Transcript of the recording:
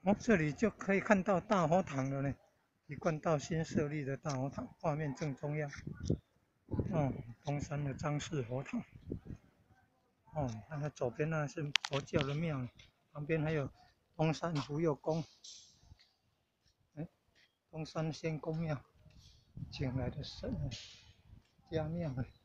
哦，这里就可以看到大佛堂了呢，一贯道新设立的大佛堂，画面正中央。哦，东山的张氏佛堂。哦，看它左边那是佛教的庙，旁边还有东山福佑宫，哎，东山仙公庙，请来的神家庙。